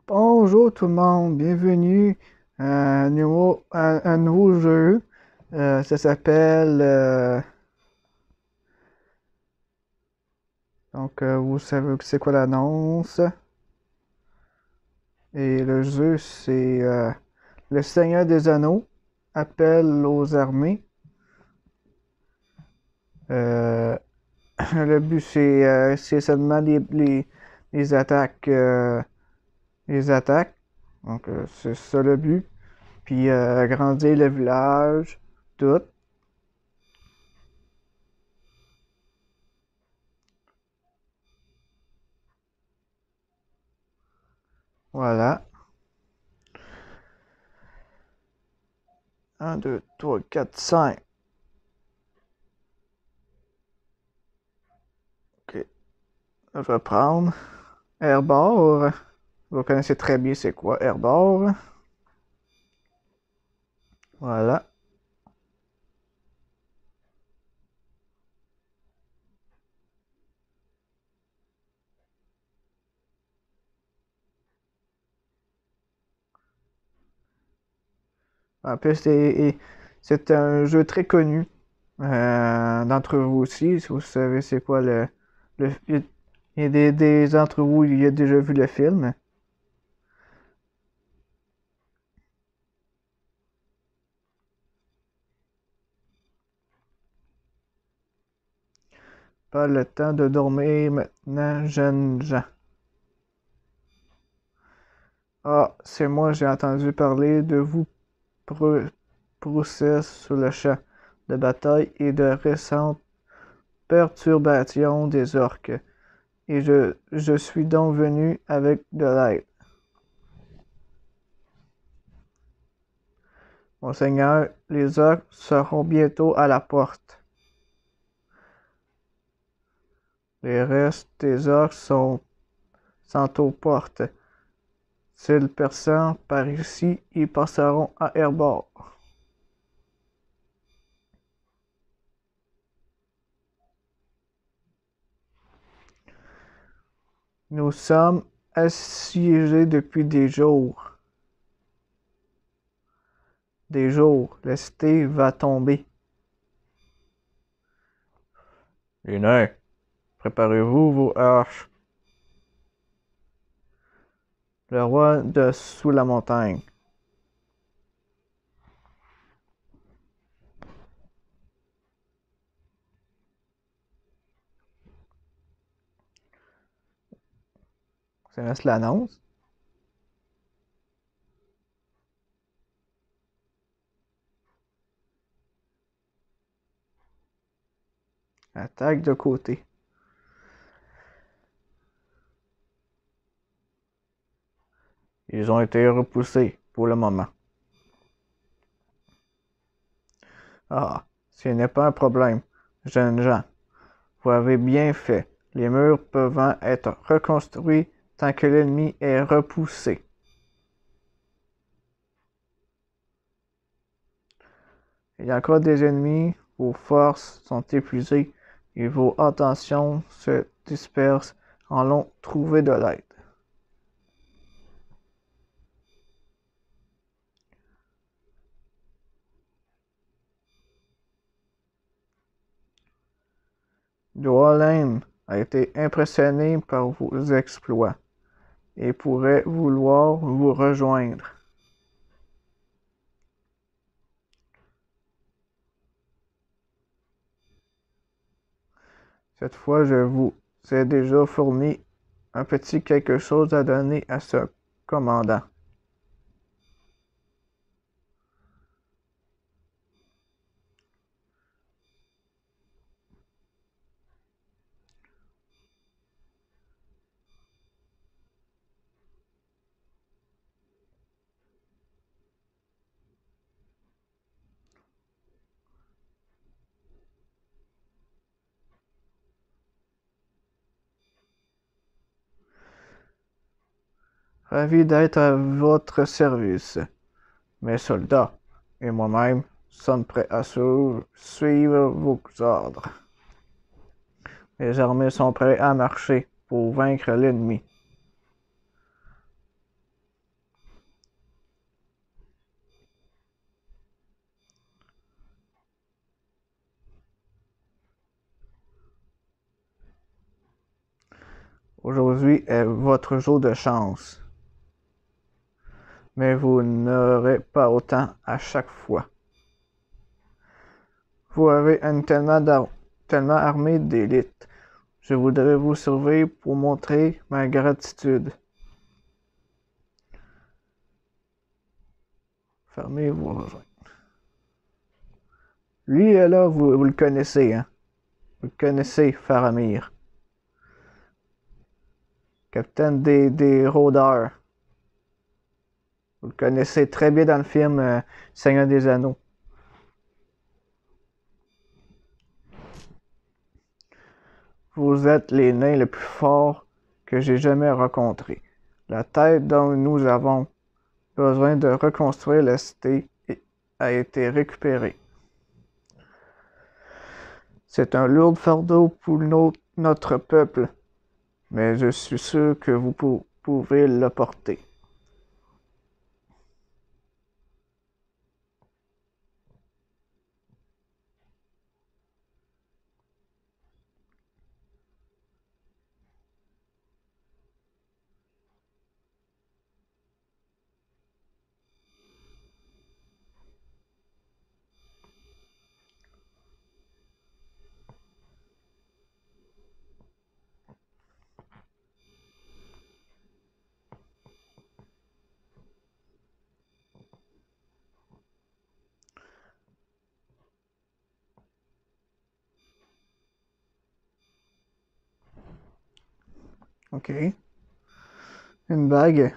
Bonjour tout le monde, bienvenue à un nouveau jeu. Ça s'appelle, vous savez c'est quoi l'annonce. Et le jeu c'est Le Seigneur des Anneaux, appel aux armées. Euh, le but c'est seulement les attaques, les attaques. C'est ça le but. Puis agrandir le village, tout. Voilà. Un, 2, 3, 4, 5. Ok. Je vais prendre Airbor. Vous connaissez très bien c'est quoi Airbor. Voilà. En plus, c'est un jeu très connu d'entre vous aussi. Si vous savez c'est quoi il y a des d'entre vous, il y a déjà vu le film. Pas le temps de dormir maintenant, jeunes gens. Ah, c'est moi, j'ai entendu parler de vous procès sur le champ de bataille et de récentes perturbations des orques, et je suis donc venu avec de l'aide. Monseigneur, les orques seront bientôt à la porte. Les restes des orques sont aux portes. S'ils passent par ici, ils passeront à Airbor. Nous sommes assiégés depuis des jours. Des jours, la cité va tomber. Les nains, préparez-vous vos haches. Le roi de sous la montagne. Ça laisse l'annonce. Attaque de côté. Ils ont été repoussés pour le moment. Ah, ce n'est pas un problème, jeunes gens. Vous avez bien fait. Les murs peuvent être reconstruits tant que l'ennemi est repoussé. Il y a encore des ennemis, vos forces sont épuisées et vos intentions se dispersent. Allons trouver de l'aide. Dwalin a été impressionné par vos exploits et pourrait vouloir vous rejoindre. Cette fois, je vous ai déjà fourni un petit quelque chose à donner à ce commandant. Ravi d'être à votre service. Mes soldats et moi-même sommes prêts à suivre vos ordres. Les armées sont prêtes à marcher pour vaincre l'ennemi. Aujourd'hui est votre jour de chance. Mais vous n'aurez pas autant à chaque fois. Vous avez une tellement armée d'élite. Je voudrais vous surveiller pour montrer ma gratitude. Fermez vos rejoints. Lui est là, vous le connaissez, hein? Vous le connaissez, Faramir. Capitaine des rôdeurs. Vous le connaissez très bien dans le film Seigneur des Anneaux. Vous êtes les nains les plus forts que j'ai jamais rencontrés. La tête dont nous avons besoin de reconstruire la cité a été récupérée. C'est un lourd fardeau pour notre peuple, mais je suis sûr que vous pouvez le porter. OK. Une bague.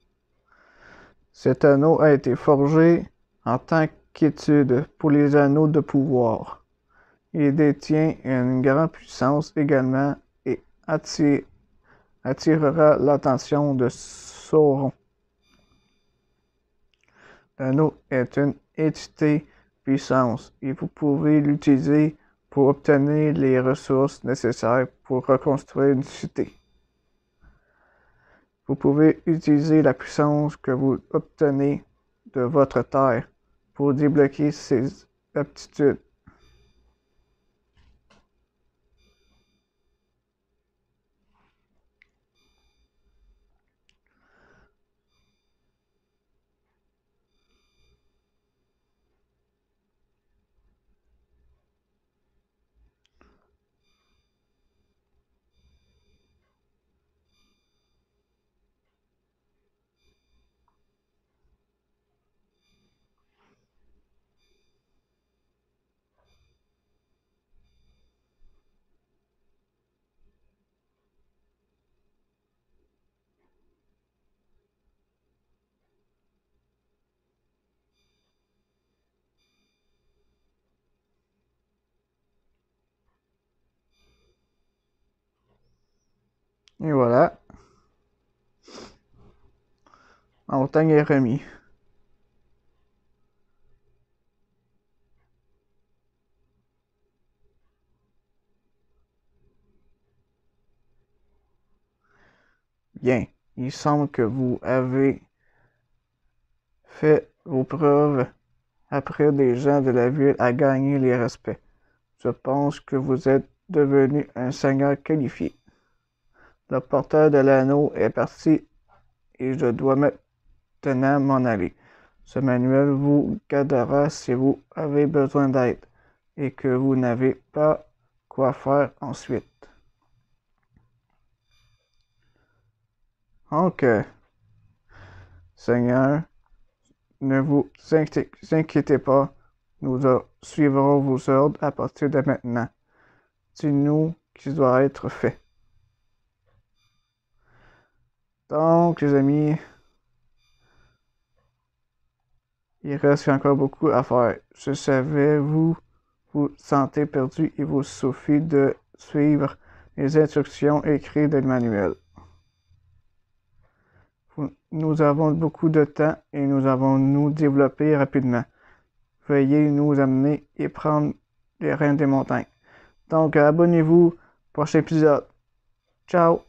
Cet anneau a été forgé en tant qu'étude pour les anneaux de pouvoir. Il détient une grande puissance également et attirera l'attention de Sauron. L'anneau est une entité puissance et vous pouvez l'utiliser pour obtenir les ressources nécessaires pour reconstruire une cité. Vous pouvez utiliser la puissance que vous obtenez de votre terre pour débloquer ces aptitudes. Et voilà. La montagne est remis. Bien. Il semble que vous avez fait vos preuves après des gens de la ville à gagner les respects. Je pense que vous êtes devenu un seigneur qualifié. Le porteur de l'anneau est parti et je dois maintenant m'en aller. Ce manuel vous guidera si vous avez besoin d'aide et que vous n'avez pas quoi faire ensuite. Donc, Seigneur, ne vous inquiétez pas, nous suivrons vos ordres à partir de maintenant. Dis-nous ce qui doit être fait. Donc, les amis, il reste encore beaucoup à faire. Je savais vous sentez perdu et vous suffit de suivre les instructions écrites dans le manuel. Nous avons beaucoup de temps et nous avons nous développer rapidement. Veuillez nous amener et prendre les rênes des montagnes. Donc, abonnez-vous. Prochain épisode. Ciao!